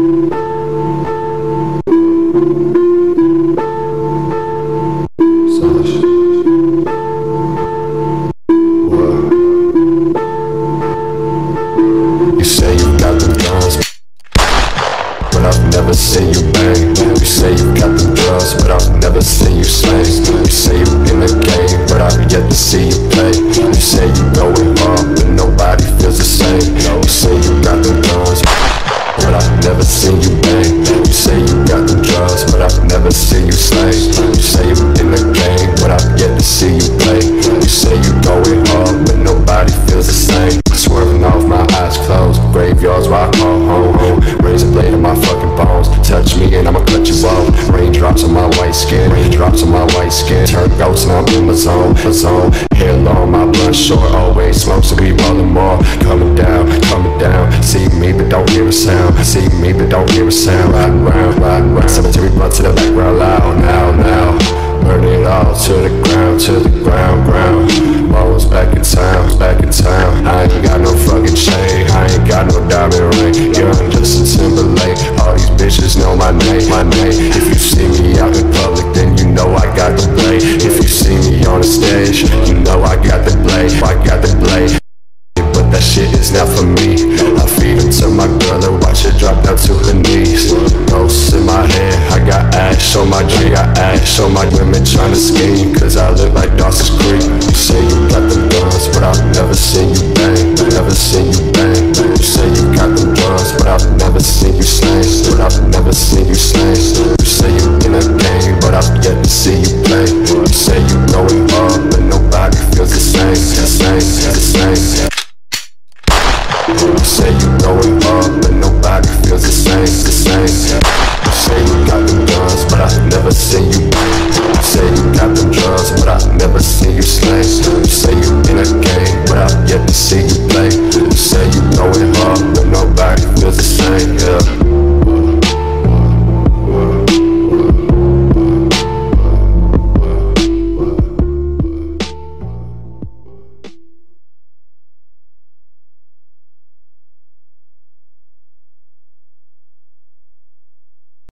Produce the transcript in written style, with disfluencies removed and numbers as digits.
You say you got them guns, but I've never seen you bang. You say you got them drugs, but I've never seen you slang. You say you in the game, but I've yet to see you play. You say you going hard, but nobody feels the same. You say you got them guns, but I've never seen you bang. You say you got them drugs, but I've never seen you slang. You say you in the game, but I've yet to see you play. You say you going hard, but nobody feels the same. Swerving off my eyes closed, graveyards where I call home. Razor blade in my fucking bones, touch me and I'ma cut you off. Raindrops on my white skin, raindrops on my white skin. Turn ghosts and I'm in my zone, hair long, my blood short, always smoke, so we rolling more. Coming down, see me but don't hear a sound. See me but don't hear a sound. Riding round, cemetery blood to the background, loud, now. Burn it all to the ground, Balls back in town, I ain't got no fucking chain, I ain't got no diamond ring. Young Justin Timberlake, all these bitches know my name. If you see me out in public, then you know I got the blade. If you see me on the stage, you know I got the blade. But that shit is not for me. I feed them to my girl and watch her drop down to her knees. Ghosts in my head, I got ash on my G, on my women tryna scheme, cause I look like Dawson's Creek. You say you got them guns, but I've never seen you bang. You say you got them guns, but I've never seen you slang. You say you in a game, but I've yet to see you play. You say you going hard, but nobody feels the same. You say you going hard, but nobody feels the same. You say you got them guns, but I've never seen you bang. You say you got them drugs, but I've never seen you slang. You say you in a game, but I've yet to see you play. You say you going hard, but nobody feels the same, yeah.